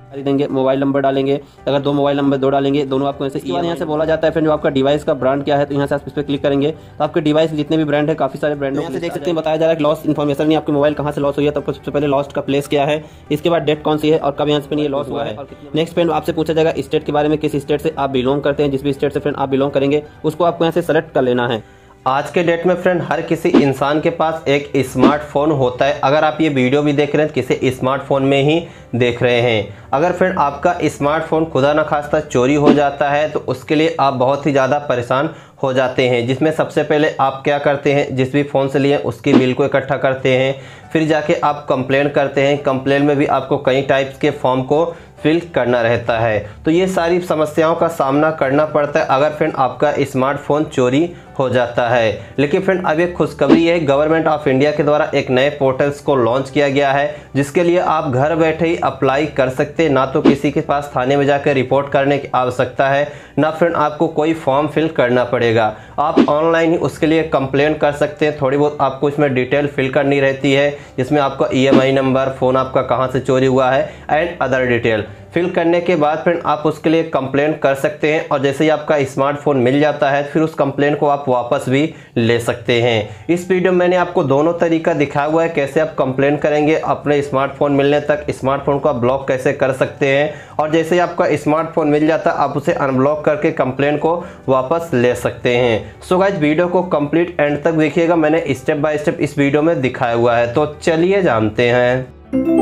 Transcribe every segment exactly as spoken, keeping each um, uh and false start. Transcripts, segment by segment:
देंगे, mobile number डालेंगे, अगर दो मोबाइल नंबर दो डालेंगे, दोनों आपको ऐसे। इसके बाद यहाँ से बोला जाता है फ्रेंड जो आपका डिवाइस का ब्रांड क्या है, तो यहाँ से आप इस पर क्लिक करेंगे तो आपके डिवाइस जितने भी ब्रांड है, काफी सारे ब्रांड यहाँ से देख सकते हैं। बताया जा रहा है लॉस इन्फॉर्मेशन नहीं, आपके मोबाइल कहाँ से लॉस हुई है, तो आपको सबसे पहले लॉस्ट का प्लेस क्या है, इसके बाद डेट कौन सी है और कब यहाँ से ये लॉस हुआ है। नेक्स्ट फ्रेंड आपसे पूछा जाएगा स्टेट के बारे में, किस स्टेट से आप बिलोंग करते हैं। जिस भी स्टेट से फ्रेंड आप बिलोंग करेंगे उसको आपको यहाँ से सेलेक्ट कर लेना है। आज के डेट में फ्रेंड हर किसी इंसान के पास एक स्मार्टफोन होता है। अगर आप ये वीडियो भी देख रहे हैं किसी स्मार्टफोन में ही देख रहे हैं। अगर फ्रेंड आपका स्मार्टफोन खुदा न खास्ता चोरी हो जाता है तो उसके लिए आप बहुत ही ज़्यादा परेशान हो जाते हैं, जिसमें सबसे पहले आप क्या करते हैं, जिस भी फ़ोन से लिए उसकी बिल को इकट्ठा करते हैं, फिर जाके आप कंप्लेन करते हैं। कंप्लेन में भी आपको कई टाइप्स के फॉर्म को फिल करना रहता है। तो ये सारी समस्याओं का सामना करना पड़ता है अगर फ्रेंड आपका स्मार्टफोन चोरी हो जाता है। लेकिन फ्रेंड अब एक खुशखबरी है, गवर्नमेंट ऑफ इंडिया के द्वारा एक नए पोर्टल्स को लॉन्च किया गया है जिसके लिए आप घर बैठे ही अप्लाई कर सकते हैं। ना तो किसी के पास थाने में जाकर रिपोर्ट करने की आवश्यकता है, ना फ्रेंड आपको कोई फॉर्म फिल करना पड़ेगा। आप ऑनलाइन ही उसके लिए कंप्लेन कर सकते हैं। थोड़ी बहुत आपको इसमें डिटेल फिल करनी रहती है, जिसमें आपका E M I number, phone आपका कहाँ से चोरी हुआ है एंड अदर डिटेल फिल करने के बाद फ्रेंड आप उसके लिए कंप्लेन कर सकते हैं। और जैसे ही आपका स्मार्टफोन मिल जाता है फिर उस कंप्लेन को आप वापस भी ले सकते हैं। इस वीडियो में मैंने आपको दोनों तरीका दिखाया हुआ है, कैसे आप कंप्लेन करेंगे अपने स्मार्टफोन मिलने तक, स्मार्टफोन को आप ब्लॉक कैसे कर सकते हैं, और जैसे ही आपका स्मार्टफोन मिल जाता है आप उसे अनब्लॉक करके कंप्लेन को वापस ले सकते हैं। सो गाइस वीडियो को कंप्लीट एंड तक देखिएगा, मैंने स्टेप बाय स्टेप इस वीडियो में दिखाया हुआ है। तो चलिए जानते हैं।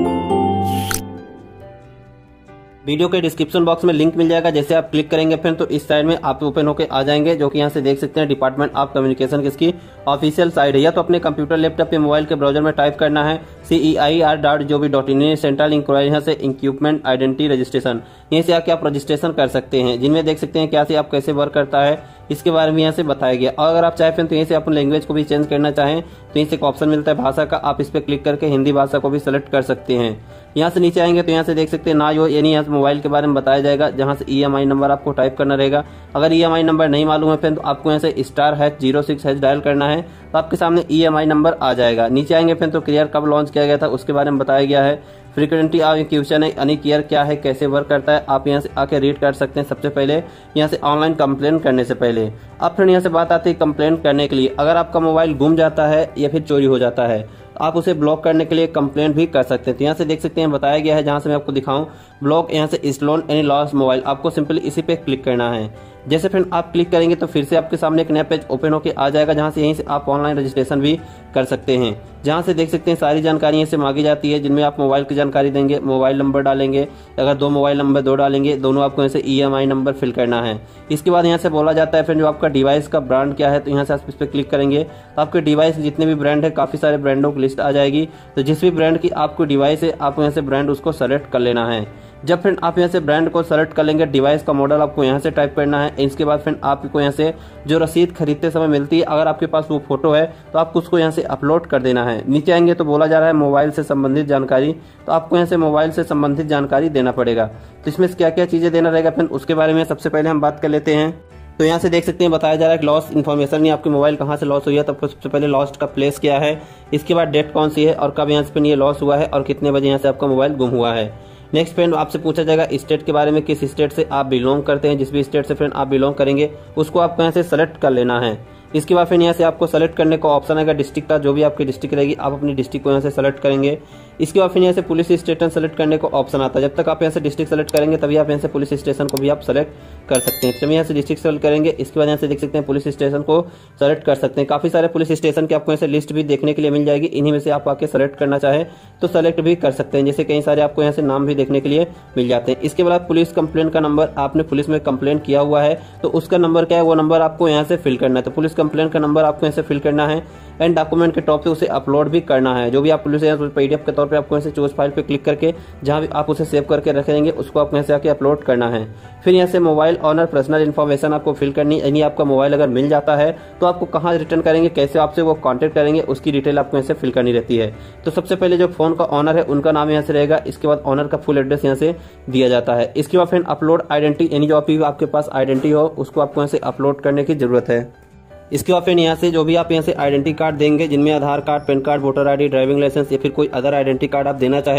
वीडियो के डिस्क्रिप्शन बॉक्स में लिंक मिल जाएगा, जैसे आप क्लिक करेंगे फ्रेंड तो इस साइड में आप ओपन होकर आ जाएंगे, जो कि यहाँ से देख सकते हैं डिपार्टमेंट ऑफ कम्युनिकेशन की इसकी ऑफिशियल साइट है। या तो अपने कंप्यूटर, लैपटॉप या मोबाइल के ब्राउजर में टाइप करना है C E I R dot G O V dot in central inquiry, यहाँ से इक्विपमेंट आइडेंटिटी रजिस्ट्रेशन, यहीं से आके आप रजिस्ट्रेशन कर सकते हैं, जिनमें देख सकते हैं क्या से आप कैसे वर्क करता है इसके बारे में यहाँ से बताया गया। और अगर आप चाहें तो यहीं से अपने लैंग्वेज को भी चेंज करना चाहें तो यहीं से एक ऑप्शन मिलता है भाषा का, आप इस पर क्लिक करके हिंदी भाषा को भी सिलेक्ट कर सकते हैं। यहाँ से नीचे आएंगे तो यहाँ से देख सकते हैं ना यो यानी यहाँ से मोबाइल के बारे में बताया जाएगा, जहाँ से ई एम आई नंबर आपको टाइप करना रहेगा। अगर ई एम आई नंबर नहीं मालूम है फ्रेंड तो आपको यहाँ से star hash zero six hash dial करना है, तो आपके सामने ई एम आई नंबर आ जाएगा। नीचे आएंगे फ्रेंड तो क्लियर कब लॉन्च किया गया था उसके बारे में बताया गया है। फ्रीक्वेंटली ऑफ क्वेश्चन है यानी क्लियर क्या है, कैसे वर्क करता है, आप यहाँ से आके रीड कर सकते हैं। सबसे पहले यहाँ से ऑनलाइन कंप्लेन करने से पहले अब फ्रेंड यहाँ से बात आती है कंप्लेन करने के लिए। अगर आपका मोबाइल गुम जाता है या फिर चोरी हो जाता है आप उसे ब्लॉक करने के लिए कंप्लेंट भी कर सकते हैं। तो यहाँ से देख सकते हैं बताया गया है, जहाँ से मैं आपको दिखाऊं ब्लॉक, यहाँ से स्टोलन एनी लॉस्ट मोबाइल, आपको सिंपली इसी पे क्लिक करना है। जैसे फ्रेंड आप क्लिक करेंगे तो फिर से आपके सामने एक नया पेज ओपन होकर आ जाएगा, जहाँ से यहीं से आप ऑनलाइन रजिस्ट्रेशन भी कर सकते हैं। जहाँ से देख सकते हैं सारी जानकारी यहाँ से मांगी जाती है, जिनमें आप मोबाइल की जानकारी देंगे, मोबाइल नंबर डालेंगे, अगर दो मोबाइल नंबर दो डालेंगे, दोनों आपको यहाँ से E M I number fill करना है। इसके बाद यहाँ से बोला जाता है फ्रेंड जो आपका डिवाइस का ब्रांड क्या है, तो यहाँ से आप इस पर क्लिक करेंगे तो आपके डिवाइस जितने भी ब्रांड है, काफी सारे ब्रांडों की लिस्ट आ जाएगी। तो जिस भी ब्रांड की आपको डिवाइस है आपको यहाँ से ब्रांड उसको सेलेक्ट कर लेना है। जब फ्रेंड आप यहाँ से ब्रांड को सेलेक्ट कर लेंगे, डिवाइस का मॉडल आपको यहाँ से टाइप करना है। इसके बाद फ्रेंड आपको यहाँ से जो रसीद खरीदते समय मिलती है, अगर आपके पास वो फोटो है तो आपको उसको यहाँ से अपलोड कर देना है। नीचे आएंगे तो बोला जा रहा है मोबाइल से संबंधित जानकारी, तो आपको यहाँ से मोबाइल से संबंधित जानकारी देना पड़ेगा। तो इसमें क्या क्या चीजें देना रहेगा फ्रेंड उसके बारे में सबसे पहले हम बात कर लेते हैं। तो यहाँ से देख सकते हैं बताया जा रहा है कि लॉस इन्फॉर्मेशन नहीं, आपके मोबाइल कहाँ से लॉस हुई है, तब सबसे पहले लॉस्ट का प्लेस क्या है, इसके बाद डेट कौन सी है और कब यहाँ से ये लॉस हुआ है और कितने बजे यहाँ से आपका मोबाइल गुम हुआ है। नेक्स्ट फ्रेंड आपसे पूछा जाएगा स्टेट के बारे में, किस स्टेट से आप बिलोंग करते हैं। जिस भी स्टेट से फ्रेंड आप बिलोंग करेंगे उसको आपको यहाँ से सेलेक्ट कर लेना है। इसके बाद फिर यहाँ से आपको सेलेक्ट करने का ऑप्शन आएगा डिस्ट्रिक्ट का, जो भी आपकी डिस्ट्रिक्ट रहेगी आप अपनी डिस्ट्रिक्ट को यहाँ से सेलेक्ट करेंगे। इसके बाद फिर यहाँ से पुलिस स्टेशन सेलेक्ट करने का ऑप्शन आता है। जब तक आप यहाँ से डिस्ट्रिक्ट सेलेक्ट करेंगे तभी आप यहाँ से पुलिस स्टेशन को भी आप सेलेक्ट कर सकते हैं। तो यहाँ से डिस्ट्रिक्ट सेलेक्ट करेंगे, इसके बाद यहाँ से देख सकते हैं पुलिस स्टेशन को सेलेक्ट कर सकते हैं। काफी सारे पुलिस स्टेशन की आपको यहाँ से लिस्ट भी देखने के लिए मिल जाएगी, इन्हीं में से आप आके सेलेक्ट करना चाहे तो सेलेक्ट भी कर सकते हैं। जैसे कई सारे आपको यहाँ से नाम भी देखने के लिए मिल जाते हैं। इसके बाद पुलिस कंप्लेंट का नंबर, आपने पुलिस में कंप्लेंट किया हुआ है तो उसका नंबर क्या है, वो नंबर आपको यहाँ से फिल करना है। तो पुलिस कंप्लेंट का नंबर आपको यहाँ से फिल करना है एंड डॉक्यूमेंट के टॉप पे उसे अपलोड भी करना है। जो भी आप पुलिस पीडीएफ के तौर पे आपको ऐसे चूज फाइल पे क्लिक करके जहां भी आप उसे सेव करके रखेंगे उसको आपको यहाँ से आके अपलोड करना है। फिर यहाँ से मोबाइल ऑनर पर्सनल इन्फॉर्मेशन आपको फिल करनी, यानी आपका मोबाइल अगर मिल जाता है तो आपको कहाँ रिटर्न करेंगे, कैसे आपसे वो कॉन्टेक्ट करेंगे, उसकी डिटेल आपको यहाँ से फिल करनी रहती है। तो सबसे पहले जो फोन का ऑनर है उनका नाम यहाँ से रहेगा, इसके बाद ऑनर का फुल एड्रेस यहाँ से दिया जाता है। इसके बाद फिर अपलोड आइडेंटिटी, यानी जो आपके पास आइडेंटिटी हो उसको आपको यहाँ से अपलोड करने की जरूरत है। इसके बाद फिर यहाँ से जो भी आप यहाँ से आइडेंटिटी कार्ड देंगे, जिनमें Aadhaar card, PAN card, voter ID, driving licence या फिर कोई अदर आइडेंटिटी कार्ड आप देना चाहे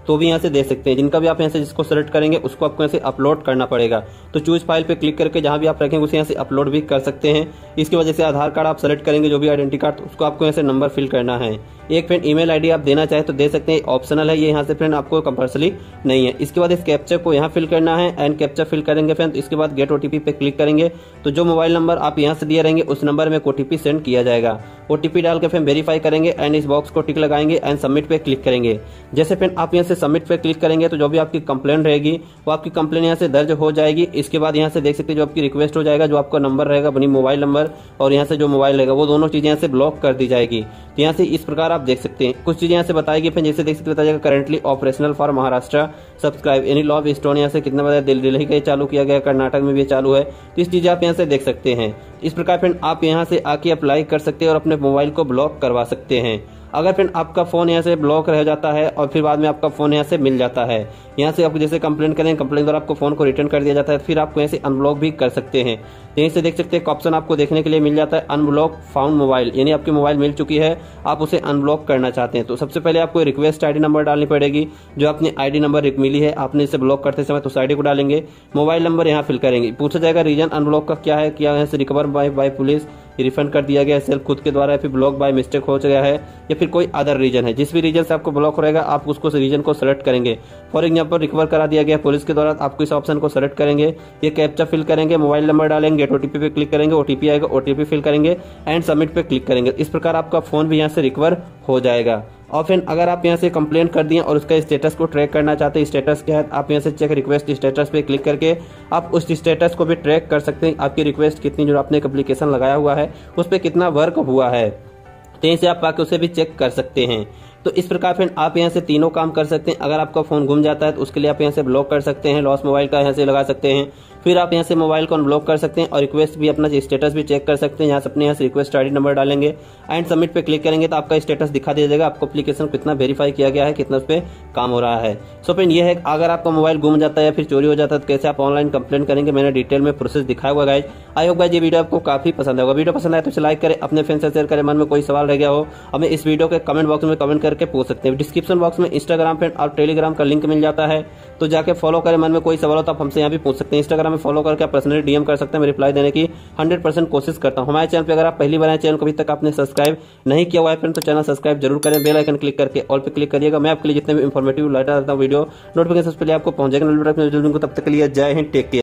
तो भी यहाँ से दे सकते हैं। जिनका भी आप यहाँ से जिसको सेलेक्ट करेंगे उसको आपको यहाँ से अपलोड करना पड़ेगा। तो चूज फाइल पे क्लिक करके जहाँ भी आप रखेंगे उसे यहाँ से अपलोड भी कर सकते हैं। इसकी वजह से आधार कार्ड आप सेलेक्ट करेंगे, जो भी आइडेंटिटी कार्ड, उसको आपको यहाँ से नंबर फिल करना है। एक फ्रेंड ईमेल आईडी आप देना चाहे तो दे सकते हैं, ऑप्शनल है ये, यहाँ से फ्रेंड आपको कंपल्सरी नहीं है। इसके बाद इस कैप्चा को यहाँ फिल करना है, एंड कैप्चा फिल करेंगे फ्रेंड। इसके बाद गेट ओटीपी पे क्लिक करेंगे तो जो मोबाइल नंबर आप यहाँ से दिए रहेंगे उस नंबर में ओटीपी सेंड किया जाएगा। ओटीपी डाल के फ्रेंड वेरीफाई करेंगे एंड इस बॉक्स को टिक लगाएंगे एंड सबमिट पे क्लिक करेंगे। जैसे फ्रेंड आप यहाँ से सबमिट पे क्लिक करेंगे तो जो भी आपकी कंप्लेंट रहेगी वो आपकी कंप्लेंट यहाँ से दर्ज हो जाएगी। इसके बाद यहाँ से देख सकते हैं जो आपकी रिक्वेस्ट हो जाएगा, जो आपका नंबर रहेगा अपनी मोबाइल नंबर और यहाँ से जो मोबाइल रहेगा वो दोनों चीजें यहाँ से ब्लॉक कर दी जाएगी। तो यहाँ से इस प्रकार आप देख सकते हैं कुछ चीजें यहाँ से बताएगी। फिर जैसे देख सकते बताया जाएगा currently operational for Maharashtra subscribe any law of stone, यहाँ से कितना बताया दिल्ली का चालू किया गया, कर्नाटक में भी चालू है। तो इस चीजें आप यहाँ से देख सकते हैं। इस प्रकार फ्रेंड आप यहाँ से आके अप्लाई कर सकते हैं और अपने मोबाइल को ब्लॉक करवा सकते हैं। अगर फ्रेंड आपका फोन यहाँ से ब्लॉक रह जाता है और फिर बाद में आपका फोन यहाँ से मिल जाता है, यहाँ से आप जैसे कंप्लेंट करें, कंप्लेंट द्वारा आपको फोन को रिटर्न कर दिया जाता है, फिर आपको यहाँ से अनब्लॉक भी कर सकते हैं। यहीं से देख सकते हैं ऑप्शन आपको देखने के लिए मिल जाता है अनब्लॉक फाउंड मोबाइल, यानी आपकी मोबाइल मिल चुकी है, आप उसे अनब्लॉक करना चाहते हैं। तो सबसे पहले आपको रिक्वेस्ट आईडी नंबर डालनी पड़ेगी, जो अपनी आईडी नंबर मिली है आपने इसे ब्लॉक करते समय तो उस आईडी को डालेंगे। मोबाइल नंबर यहाँ फिल करेंगे, पूछा जाएगा रीजन अनब्लॉक का क्या है, क्या यहाँ से recover by by police, refund कर दिया गया सेल्फ खुद के द्वारा, या फिर ब्लॉक बाय मिस्टेक हो गया है, या फिर कोई अदर रीजन है। जिस भी रीजन से आपको ब्लॉक रहेगा आप उसको रीजन को सेलेक्ट करेंगे। फॉर एग्जांपल रिकवर करा दिया गया पुलिस के द्वारा, आपको इस ऑप्शन को सेलेक्ट करेंगे, ये कैप्चा फिल करेंगे, मोबाइल नंबर डालेंगे, गेट ओटीपी पे क्लिक करेंगे, ओटीपी आएगा, ओटीपी फिल करेंगे एंड सबमिट पे क्लिक करेंगे। इस प्रकार आपका फोन भी यहाँ से रिकवर हो जाएगा। और फिर अगर आप यहाँ से कंप्लेंट कर दिए और उसका स्टेटस को ट्रैक करना चाहते हैं, स्टेटस क्या है, आप यहाँ से चेक रिक्वेस्ट स्टेटस पे क्लिक करके आप उस स्टेटस को भी ट्रैक कर सकते हैं। आपकी रिक्वेस्ट कितनी, जो आपने एप्लीकेशन लगाया हुआ है उस पर कितना वर्क हुआ है, तो यहीं से आप आके उसे भी चेक कर सकते हैं। तो इस प्रकार फिर आप यहाँ से तीनों काम कर सकते हैं। अगर आपका फोन गुम जाता है तो उसके लिए आप यहाँ से ब्लॉक कर सकते हैं, लॉस मोबाइल का यहाँ से लगा सकते हैं, फिर आप यहाँ से मोबाइल को अनब्लॉक कर सकते हैं और रिक्वेस्ट भी अपना स्टेटस भी चेक कर सकते हैं। यहाँ से अपने यहाँ से रिक्वेस्ट आईडी नंबर डालेंगे एंड सबमिट पे क्लिक करेंगे तो आपका स्टेटस दिखा दिया जाएगा, आपको एप्लीकेशन कितना वेरीफाई किया गया है, कितना उस पर काम हो रहा है। सो फ्रेंड ये है, अगर आपका मोबाइल गुम जाता है या फिर चोरी हो जाता है तो कैसे आप ऑनलाइन कंप्लेंट करेंगे, मैंने डिटेल में प्रोसेस दिखाया हुआ गाइज। आई होप गाइज ये वीडियो आपको काफी पसंद होगा। वीडियो पसंद आए तो लाइक करें, अपने फ्रेंड से शेयर करें, मन में कोई सवाल रह गया हो हमें इस वीडियो के कमेंट बॉक्स में कमेंट करके पूछ सकते हैं। डिस्क्रिप्शन बॉक्स में इंस्टाग्राम फ्रेंड और टेलीग्राम का लिंक मिल जाता है, तो जाके फॉलो करें। मन में कोई सवाल हो तो आप हमसे यहाँ भी पूछ सकते हैं। इंस्टाग्राम में फॉलो करके आप पर्सनली डीएम कर सकते हैं, मैं रिप्लाई देने की हंड्रेड परसेंट कोशिश करता हूँ। हमारे चैनल पे अगर आप पहली बार आए, चैनल को अभी तक आपने सब्सक्राइब नहीं किया हुआ है फ्रेंड तो चैनल सब्सक्राइब जरूर करें, बेल आइकन क्लिक करके ऑल पे क्लिक करिएगा। मैं आपके लिए जितने भी इंफॉर्मेटिव लाता रहता हूँ वीडियो नोटिफिकेशन पहले आपको पहुंचेगा। तब तक के लिए जय हिंद, टेक केयर।